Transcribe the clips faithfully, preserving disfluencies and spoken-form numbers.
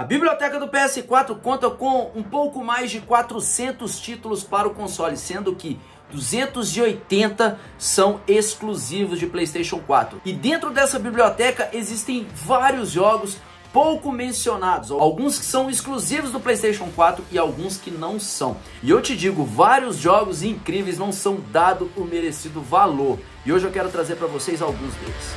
A biblioteca do P S quatro conta com um pouco mais de quatrocentos títulos para o console, sendo que duzentos e oitenta são exclusivos de PlayStation quatro. E dentro dessa biblioteca existem vários jogos pouco mencionados, alguns que são exclusivos do PlayStation quatro e alguns que não são. E eu te digo, vários jogos incríveis não são dados o merecido valor. E hoje eu quero trazer para vocês alguns deles.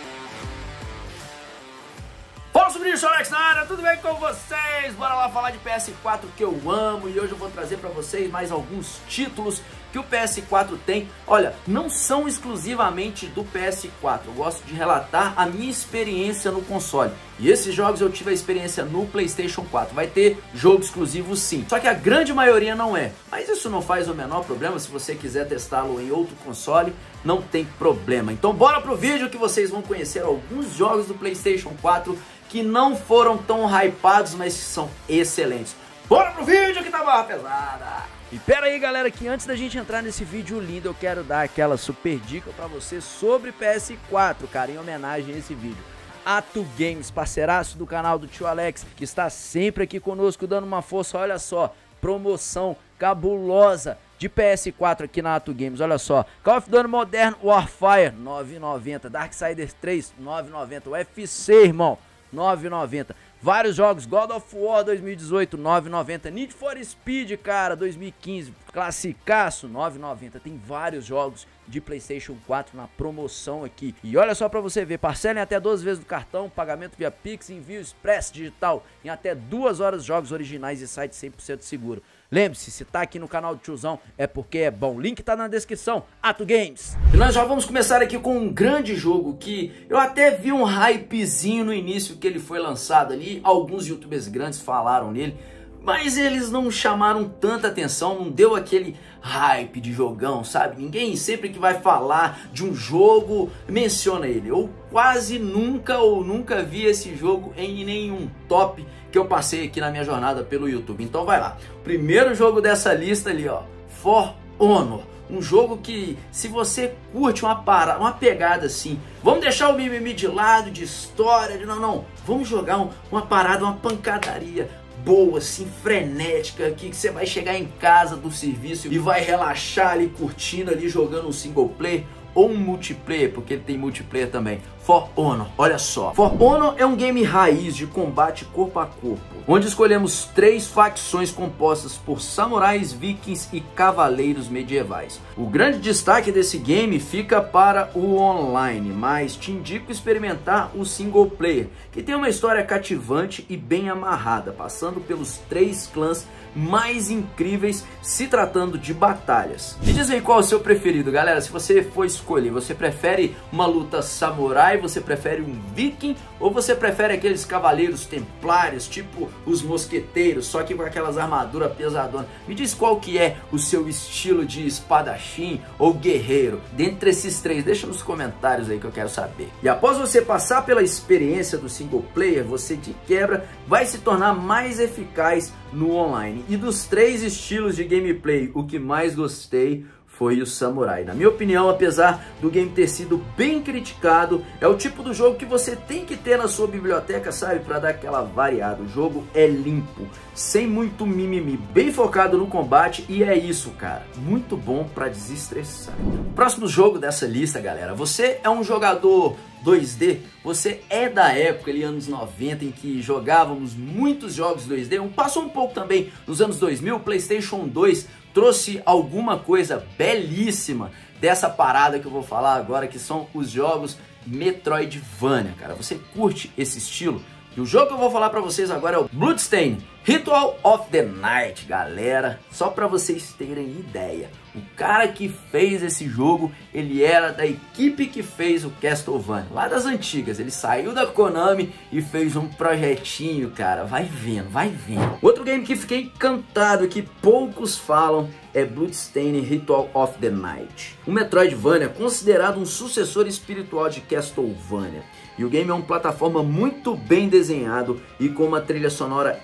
Fala, sobrinho, Alex na área, tudo bem com vocês? Bora lá falar de P S quatro que eu amo. E hoje eu vou trazer para vocês mais alguns títulos que o P S quatro tem. Olha, não são exclusivamente do P S quatro, eu gosto de relatar a minha experiência no console. E esses jogos eu tive a experiência no PlayStation quatro. Vai ter jogo exclusivo sim, só que a grande maioria não é. Mas isso não faz o menor problema, se você quiser testá-lo em outro console, não tem problema. Então bora pro vídeo que vocês vão conhecer alguns jogos do PlayStation quatro que não foram tão hypados, mas que são excelentes. Bora pro vídeo que tá barra pesada! E pera aí, galera, que antes da gente entrar nesse vídeo lindo, eu quero dar aquela super dica pra você sobre P S quatro, cara, em homenagem a esse vídeo. Atu Games, parceiraço do canal do tio Alex, que está sempre aqui conosco dando uma força. Olha só, promoção cabulosa de P S quatro aqui na Atu Games, olha só. Call of Duty Modern Warfare, nove reais e noventa centavos. Darksiders três, nove reais e noventa centavos. U F C, irmão, nove reais e noventa centavos. Vários jogos, God of War dois mil e dezoito, nove reais e noventa centavos. Need for Speed, cara, dois mil e quinze, classicaço, nove reais e noventa centavos. Tem vários jogos de PlayStation quatro na promoção aqui. E olha só pra você ver, parcelem até doze vezes do cartão, pagamento via Pix, envio express digital em até duas horas, jogos originais e site cem por cento seguro. Lembre-se, se tá aqui no canal do tiozão é porque é bom. Link tá na descrição, Atu Games. E nós já vamos começar aqui com um grande jogo que eu até vi um hypezinho no início que ele foi lançado ali. Alguns youtubers grandes falaram nele, mas eles não chamaram tanta atenção, não deu aquele hype de jogão, sabe? Ninguém sempre que vai falar de um jogo menciona ele. Eu quase nunca ou nunca vi esse jogo em nenhum top que eu passei aqui na minha jornada pelo YouTube. Então vai lá. Primeiro jogo dessa lista ali, ó, For Honor. Um jogo que, se você curte uma parada, uma pegada assim, vamos deixar o mimimi de lado, de história, de não, não, vamos jogar um, uma parada, uma pancadaria boa, assim, frenética, aqui, que você vai chegar em casa do serviço e vai relaxar ali, curtindo ali, jogando um single player ou um multiplayer, porque ele tem multiplayer também. For Honor, olha só. For Honor é um game raiz de combate corpo a corpo, onde escolhemos três facções compostas por samurais, vikings e cavaleiros medievais. O grande destaque desse game fica para o online, mas te indico experimentar o single player, que tem uma história cativante e bem amarrada, passando pelos três clãs mais incríveis se tratando de batalhas. Me diz aí qual é o seu preferido, galera. Se você for escolher, você prefere uma luta samurai, você prefere um viking, ou você prefere aqueles cavaleiros templários, tipo os mosqueteiros, só que com aquelas armaduras pesadonas? Me diz qual que é o seu estilo de espadachim ou guerreiro. Dentre esses três, deixa nos comentários aí que eu quero saber. E após você passar pela experiência do single player, você de quebra vai se tornar mais eficaz no online. E dos três estilos de gameplay, o que mais gostei foi o samurai. Na minha opinião, apesar do game ter sido bem criticado, é o tipo do jogo que você tem que ter na sua biblioteca, sabe? Para dar aquela variada. O jogo é limpo, sem muito mimimi, bem focado no combate, e é isso, cara. Muito bom para desestressar. Próximo jogo dessa lista, galera. Você é um jogador dois D, você é da época ali, anos noventa, em que jogávamos muitos jogos dois D, passou um pouco também nos anos dois mil, o PlayStation dois trouxe alguma coisa belíssima dessa parada que eu vou falar agora, que são os jogos Metroidvania, cara. Você curte esse estilo? E o jogo que eu vou falar pra vocês agora é o Bloodstained Ritual of the Night, galera. Só pra vocês terem ideia, o cara que fez esse jogo, ele era da equipe que fez o Castlevania, lá das antigas. Ele saiu da Konami e fez um projetinho, cara. Vai vendo, vai vendo. Outro game que fiquei encantado e que poucos falam é Bloodstained Ritual of the Night. O Metroidvania é considerado um sucessor espiritual de Castlevania. E o game é uma plataforma muito bem desenhado e com uma trilha sonora incrível.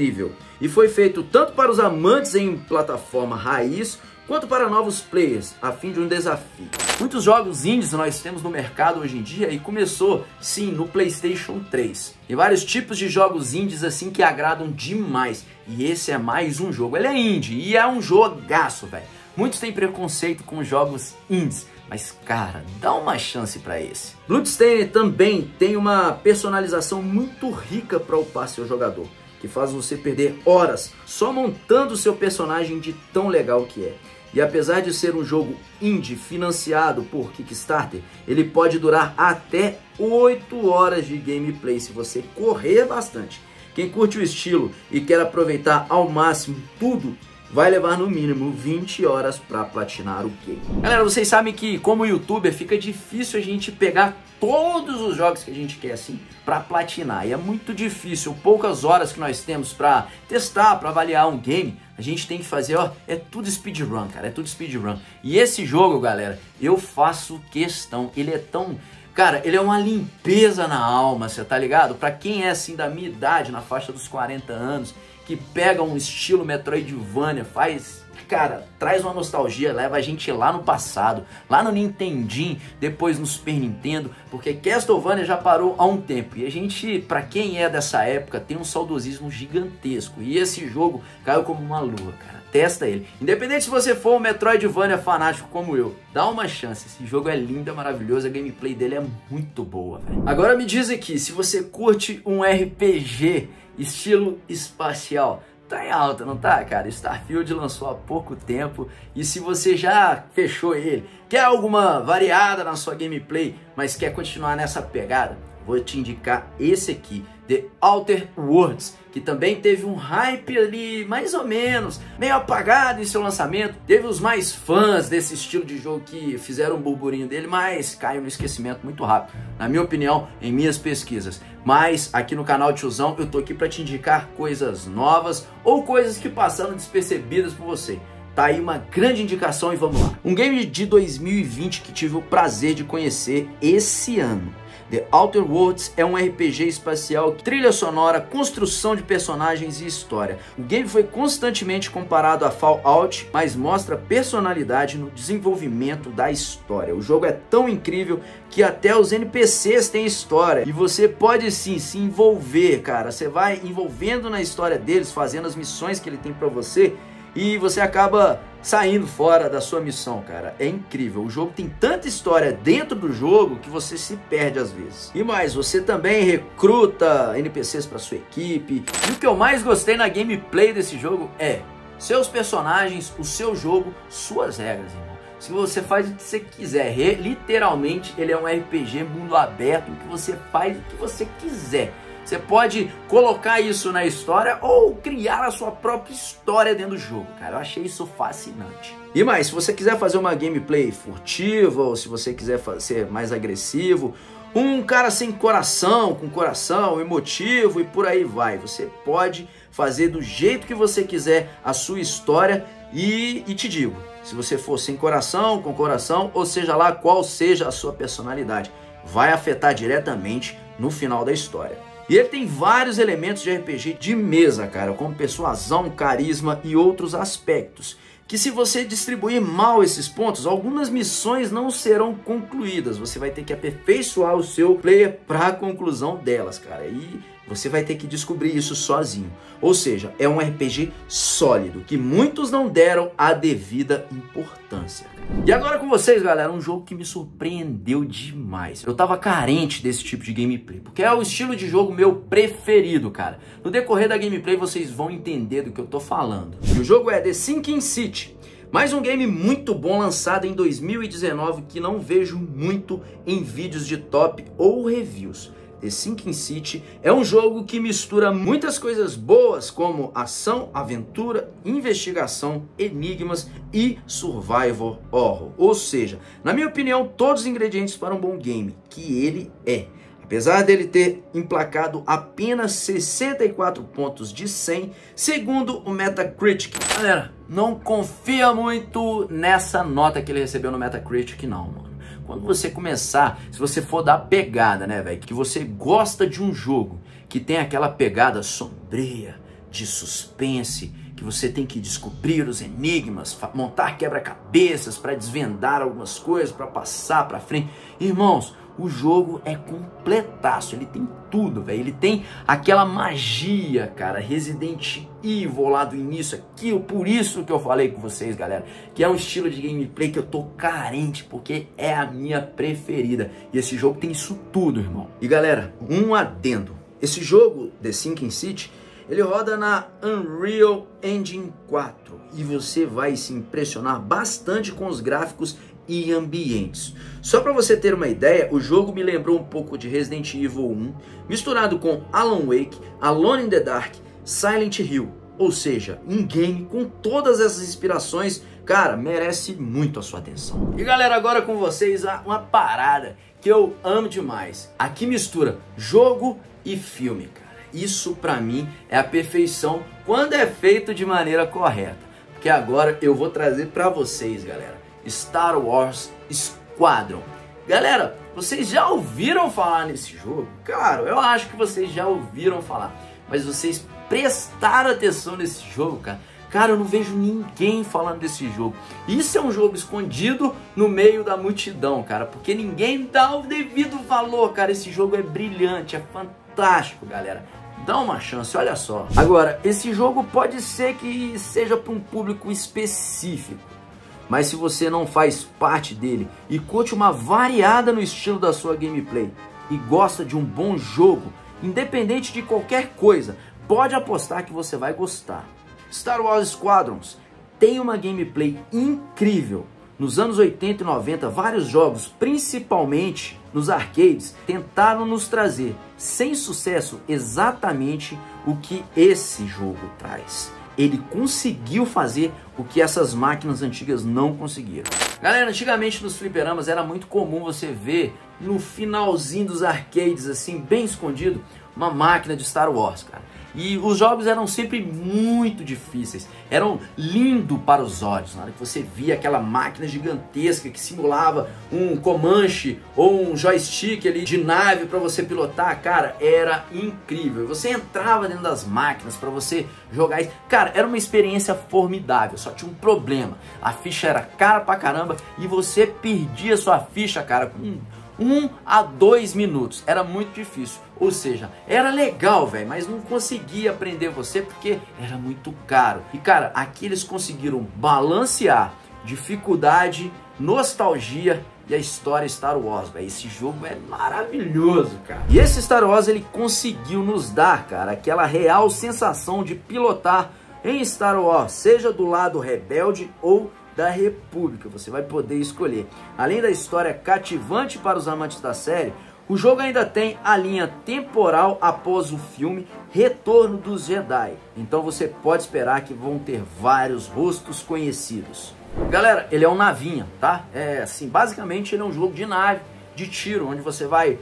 incrível e foi feito tanto para os amantes em plataforma raiz quanto para novos players, a fim de um desafio. Muitos jogos indies nós temos no mercado hoje em dia e começou, sim, no PlayStation três. Tem vários tipos de jogos indies assim que agradam demais. E esse é mais um jogo. Ele é indie e é um jogaço, velho. Muitos têm preconceito com jogos indies, mas cara, dá uma chance pra esse. Bloodstained também tem uma personalização muito rica para upar seu jogador, que faz você perder horas só montando seu personagem de tão legal que é. E apesar de ser um jogo indie financiado por Kickstarter, ele pode durar até oito horas de gameplay se você correr bastante. Quem curte o estilo e quer aproveitar ao máximo tudo, vai levar no mínimo vinte horas para platinar o game. Galera, vocês sabem que como youtuber fica difícil a gente pegar todos os jogos que a gente quer assim para platinar. E é muito difícil, poucas horas que nós temos para testar, para avaliar um game, a gente tem que fazer, ó, é tudo speedrun, cara, é tudo speedrun. E esse jogo, galera, eu faço questão, ele é tão... Cara, ele é uma limpeza na alma, você tá ligado? Pra quem é assim da minha idade, na faixa dos quarenta anos, que pega um estilo Metroidvania, faz... Cara, traz uma nostalgia, leva a gente lá no passado, lá no Nintendinho, depois no Super Nintendo, porque Castlevania já parou há um tempo. E a gente, pra quem é dessa época, tem um saudosismo gigantesco. E esse jogo caiu como uma luva, cara. Testa ele. Independente se você for um Metroidvania fanático como eu, dá uma chance. Esse jogo é lindo, é maravilhoso, a gameplay dele é muito boa, velho. Agora me diz aqui, se você curte um R P G estilo espacial, tá em alta, não tá, cara? Starfield lançou há pouco tempo e se você já fechou ele, quer alguma variada na sua gameplay, mas quer continuar nessa pegada, vou te indicar esse aqui, The Outer Worlds, que também teve um hype ali, mais ou menos, meio apagado em seu lançamento. Teve os mais fãs desse estilo de jogo que fizeram um burburinho dele, mas caiu no esquecimento muito rápido, na minha opinião, em minhas pesquisas. Mas aqui no canal Tiozão eu tô aqui para te indicar coisas novas ou coisas que passaram despercebidas por você. Tá aí uma grande indicação e vamos lá. Um game de dois mil e vinte que tive o prazer de conhecer esse ano. The Outer Worlds é um R P G espacial, trilha sonora, construção de personagens e história. O game foi constantemente comparado a Fallout, mas mostra personalidade no desenvolvimento da história. O jogo é tão incrível que até os N P Cs têm história. E você pode sim se envolver, cara. Você vai envolvendo na história deles, fazendo as missões que ele tem pra você. E você acaba saindo fora da sua missão, cara. É incrível. O jogo tem tanta história dentro do jogo que você se perde às vezes. E mais, você também recruta N P Cs para sua equipe. E o que eu mais gostei na gameplay desse jogo é seus personagens, o seu jogo, suas regras, irmão. Se você faz o que você quiser, literalmente ele é um R P G mundo aberto, que você faz o que você quiser. Você pode colocar isso na história ou criar a sua própria história dentro do jogo, cara. Eu achei isso fascinante. E mais, se você quiser fazer uma gameplay furtiva ou se você quiser ser mais agressivo, um cara sem coração, com coração, emotivo e por aí vai. Você pode fazer do jeito que você quiser a sua história e, e te digo, se você for sem coração, com coração, ou seja lá qual seja a sua personalidade, vai afetar diretamente no final da história. E ele tem vários elementos de R P G de mesa, cara, como persuasão, carisma e outros aspectos, que se você distribuir mal esses pontos, algumas missões não serão concluídas. Você vai ter que aperfeiçoar o seu player para a conclusão delas, cara. E você vai ter que descobrir isso sozinho. Ou seja, é um R P G sólido, que muitos não deram a devida importância. E agora com vocês, galera, um jogo que me surpreendeu demais. Eu tava carente desse tipo de gameplay, porque é o estilo de jogo meu preferido, cara. No decorrer da gameplay vocês vão entender do que eu tô falando. E o jogo é The Sinking City. Mais um game muito bom lançado em dois mil e dezenove que não vejo muito em vídeos de top ou reviews. The Sinking City é um jogo que mistura muitas coisas boas como ação, aventura, investigação, enigmas e survival horror. Ou seja, na minha opinião, todos os ingredientes para um bom game, que ele é. Apesar dele ter emplacado apenas sessenta e quatro pontos de cem, segundo o Metacritic. Galera, não confia muito nessa nota que ele recebeu no Metacritic não, mano. Quando você começar, se você for dar pegada, né, velho, que você gosta de um jogo que tem aquela pegada sombria, de suspense, que você tem que descobrir os enigmas, montar quebra-cabeças para desvendar algumas coisas, para passar para frente. Irmãos, o jogo é completaço, ele tem tudo, velho. Ele tem aquela magia, cara, Resident Evil lá do início, aquilo, por isso que eu falei com vocês, galera, que é um estilo de gameplay que eu tô carente, porque é a minha preferida. E esse jogo tem isso tudo, irmão. E galera, um adendo. Esse jogo, The Sinking City, ele roda na Unreal Engine quatro e você vai se impressionar bastante com os gráficos e ambientes. Só para você ter uma ideia, o jogo me lembrou um pouco de Resident Evil um, misturado com Alan Wake, Alone in the Dark, Silent Hill. Ou seja, um game com todas essas inspirações, cara, merece muito a sua atenção. E galera, agora com vocês uma parada que eu amo demais. Aqui mistura jogo e filme, cara. Isso pra mim é a perfeição quando é feito de maneira correta. Porque agora eu vou trazer pra vocês, galera, Star Wars Squadron. Galera, vocês já ouviram falar nesse jogo? Claro, eu acho que vocês já ouviram falar. Mas vocês prestaram atenção nesse jogo, cara? Cara, eu não vejo ninguém falando desse jogo. Isso é um jogo escondido no meio da multidão, cara. Porque ninguém dá o devido valor, cara. Esse jogo é brilhante, é fantástico, galera. Dá uma chance, olha só. Agora, esse jogo pode ser que seja para um público específico. Mas se você não faz parte dele e curte uma variada no estilo da sua gameplay e gosta de um bom jogo, independente de qualquer coisa, pode apostar que você vai gostar. Star Wars Squadrons tem uma gameplay incrível. Nos anos oitenta e noventa, vários jogos, principalmente nos arcades, tentaram nos trazer, sem sucesso, exatamente o que esse jogo traz. Ele conseguiu fazer o que essas máquinas antigas não conseguiram. Galera, antigamente nos fliperamas era muito comum você ver no finalzinho dos arcades, assim, bem escondido, uma máquina de Star Wars, cara. E os jogos eram sempre muito difíceis, eram lindos para os olhos. Na hora que você via aquela máquina gigantesca que simulava um Comanche ou um joystick ali de nave para você pilotar, cara, era incrível. Você entrava dentro das máquinas para você jogar isso. Cara, era uma experiência formidável, só tinha um problema. A ficha era cara pra caramba e você perdia sua ficha, cara, com um a dois minutos. Era muito difícil. Ou seja, era legal, velho, mas não conseguia aprender você porque era muito caro. E cara, aqui eles conseguiram balancear dificuldade, nostalgia e a história Star Wars, velho. Esse jogo é maravilhoso, cara. E esse Star Wars, ele conseguiu nos dar, cara, aquela real sensação de pilotar em Star Wars, seja do lado rebelde ou da República. Você vai poder escolher. Além da história cativante para os amantes da série, o jogo ainda tem a linha temporal após o filme Retorno dos Jedi. Então você pode esperar que vão ter vários rostos conhecidos. Galera, ele é um navinha, tá? É assim, basicamente ele é um jogo de nave, de tiro, onde você vai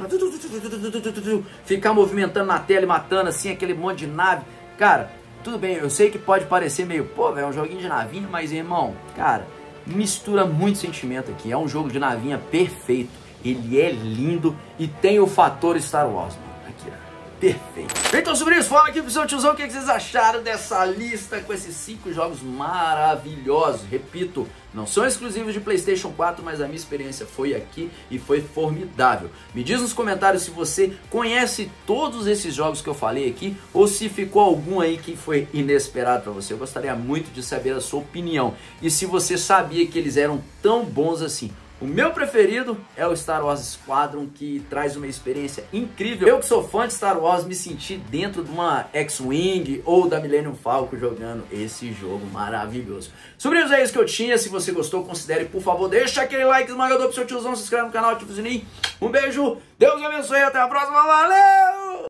ficar movimentando na tela e matando assim aquele monte de nave. Cara, tudo bem, eu sei que pode parecer meio, pô, velho, é um joguinho de navinha, mas irmão, cara, mistura muito sentimento aqui. É um jogo de navinha perfeito. Ele é lindo e tem o fator Star Wars, mano. Aqui, ó. Perfeito. Então, sobre isso, fala aqui pro seu tiozão o que vocês acharam dessa lista com esses cinco jogos maravilhosos. Repito, não são exclusivos de PlayStation quatro, mas a minha experiência foi aqui e foi formidável. Me diz nos comentários se você conhece todos esses jogos que eu falei aqui ou se ficou algum aí que foi inesperado pra você. Eu gostaria muito de saber a sua opinião e se você sabia que eles eram tão bons assim. O meu preferido é o Star Wars Squadron, que traz uma experiência incrível. Eu que sou fã de Star Wars, me senti dentro de uma X-Wing ou da Millennium Falcon jogando esse jogo maravilhoso. Sobre isso é isso que eu tinha. Se você gostou, considere, por favor, deixa aquele like esmagador pro seu tiozão, se inscreve no canal, ativa o sininho. Um beijo, Deus abençoe, até a próxima, valeu!